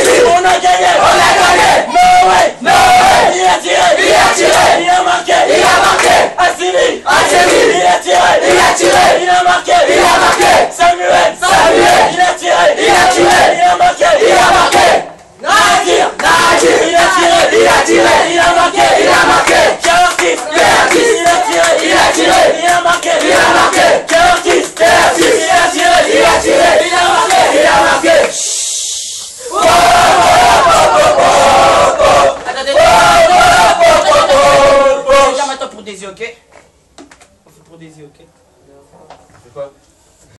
On a gagné. No way. Il a tiré. Il a marqué.